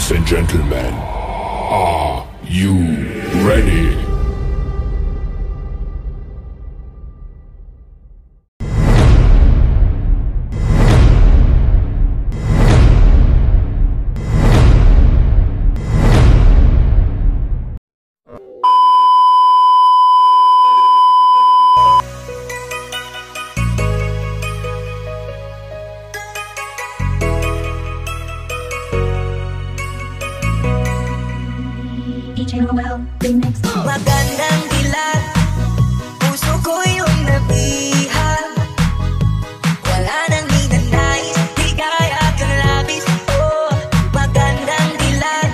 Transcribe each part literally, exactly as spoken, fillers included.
Ladies and gentlemen, are you ready? Magandang dilat, puso ko yung nabihag. Wala nang ninanais, di kaya kang labis. Oh, magandang dilat.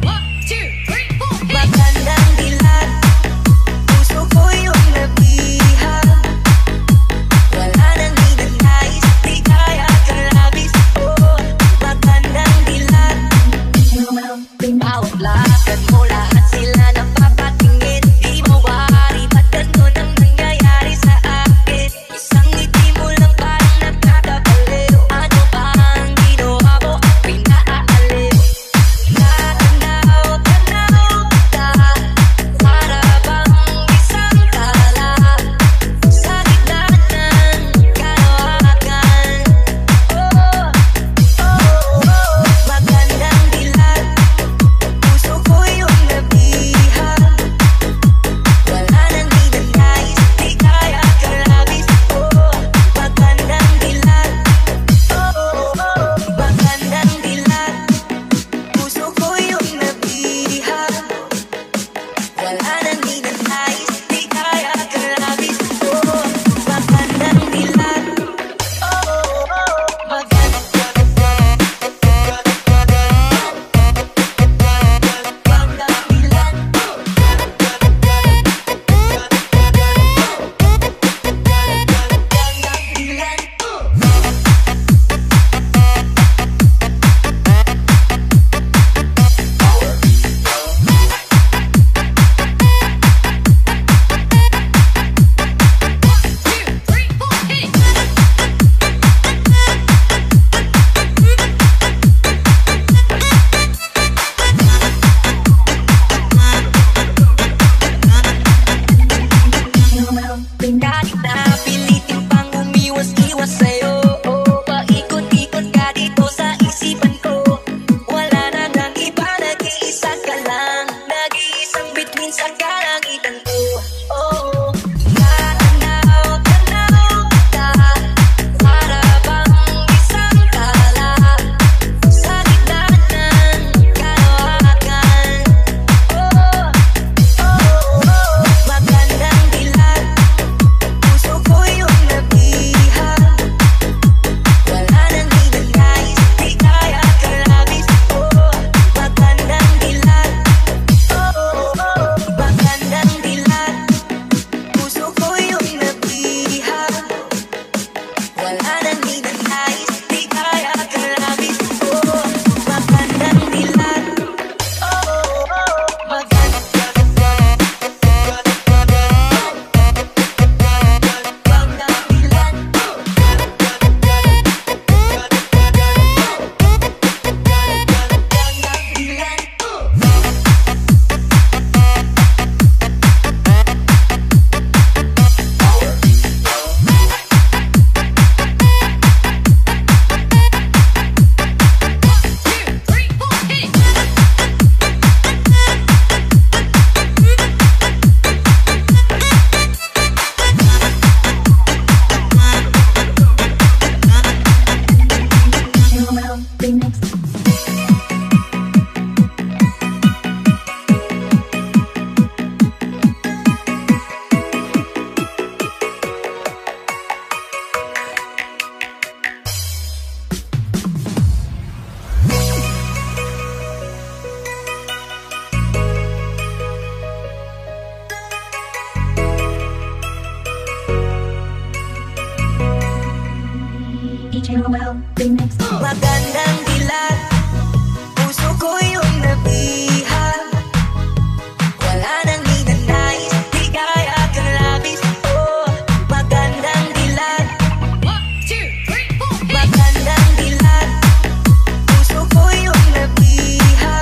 Magandang dilat, puso ko yung nabihag. Wala nang ninanais, di kaya kang labis. Oh, magandang dilat. Bawat lakad mo, lahat sila napapatingin. Di mawari, ba't ganun ang nangyayari sa akin? Isang ngiti mo lang parang nagkakabaliw. Ano ba ang ginawa mo at pinaaaliw? Natanaw, tanaw kita, para bang isang tala sa gitna ng kalawakan. Oh, oh, oh, magandang dilat, puso ko yung nabihag. Wala nang ninanais, di kaya kang labis. Oh, magandang dilat. Oh, oh, magandang dilat, puso ko yung nabihag. Wala nang ninanais, di kaya kang labis. Oh, magandang dilat. Oh, oh, magandang dilat. Kahit napilitin pang umiwas-iwas sa'yo, oh, paikot-ikot ka dito sa isipan ko. Wala na nang iba, nag-iisa ka lang, nag-iisang bituin sa kalangitan ko. Oh, natanaw, tanaw kita, para bang isang tala sa gitna ng kalawakan. Oh, oh, oh, magandang dilat, puso ko yung nabihag. Wala nang ninanais, di kaya kang labis. Oh, magandang dilat. Oh, oh, magandang dilat, puso ko yung nabihag. Wala nang ninanais, di kaya kang labis. Oh, magandang dilat. Oh, oh, magandang dilat. Magandang dilat, puso ko yung nabihag. Wala nang ninanais, di kaya kang labis. Oh, magandang dilat. Magandang dilat, puso ko yung nabihag.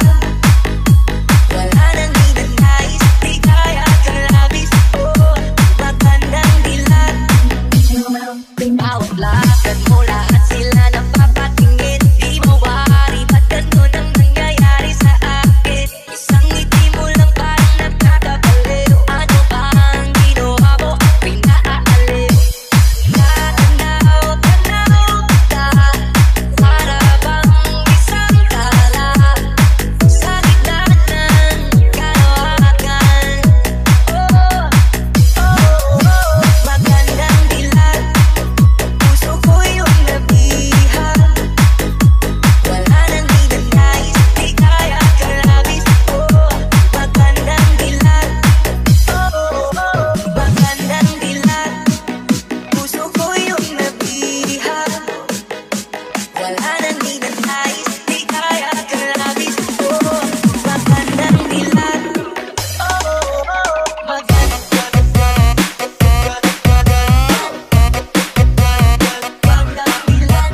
Pagkat mo lahat sila napapatingin, di mawari ba't ganun ang nangyayari sa akin? Isang ngiti mo lang parang nagkakabaliw. Ano ba ang ginawa mo at pinaaaliw? Natanaw, tanaw kita, para bang isang tala sa gitna ng kalawakan. Oh, oh, oh, magandang dilag, puso ko yung nabihag. Wala nang ninanais, di kaya kalabis. Oh, magandang dilag, oh, oh, magandang dilag, puso ko yung nabihag. Wala nang ninanais, di kaya kalabis. Oh, magandang dilag, oh, oh, magandang dilag, magandang dilag.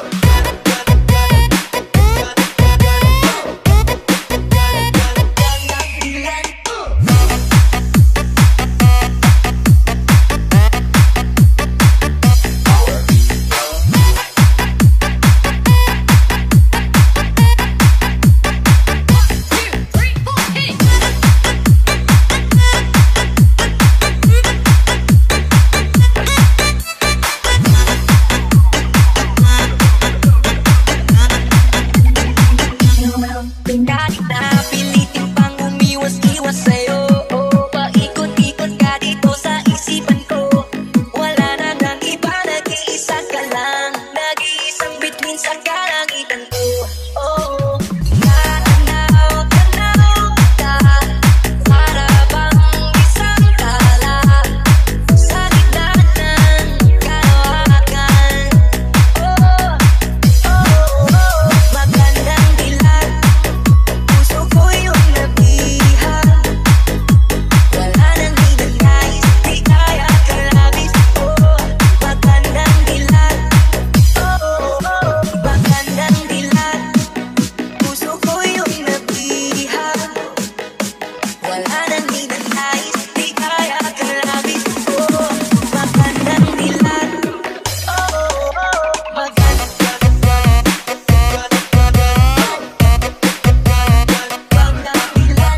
Kahit napilitin pang umiwas-iwas sa'yo, oh, paikot-ikot ka dito sa isipan ko. Wala na nang iba, nag-iisa ka lang, nag-iisang bituin sa kalangitan ko. Oh, natanaw, tanaw kita, para bang isang tala sa gitna ng kalawakan. Oh, oh, oh, magandang dilag, puso ko yung nabihag. Wala nang ninanais, di kaya kalabis. Oh, magandang dilag, oh, oh, magandang dilag, puso ko yung nabihag. Wala nang ninanais, di kaya kalabis. Oh, magandang dilag, oh, oh, magandang dilag, magandang dilag.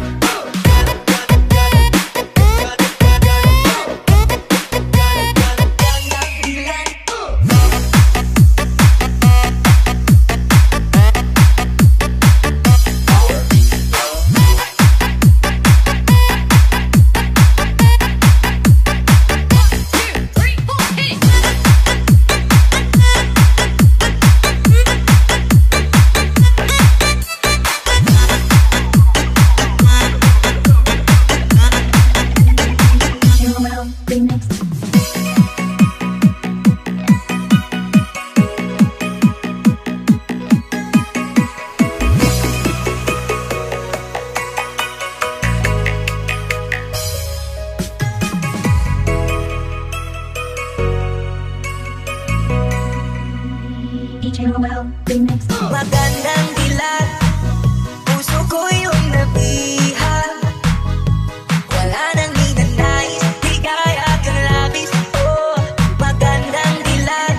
Magandang dilag, puso ko yung nabihag. Wala nang ninanais, di kaya kalabis. Oh, magandang dilag,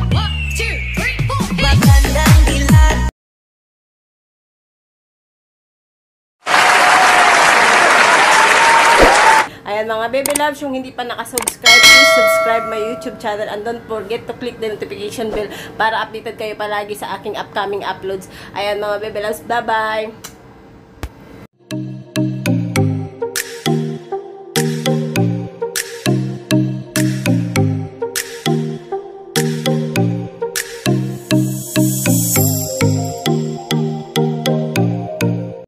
magandang dilag. Ayan mga baby loves, yung hindi pa nakasubscribe, please subscribe my YouTube channel and don't forget to click the notification bell para updated kayo palagi sa aking upcoming uploads. Ayan mga baby loves, bye bye!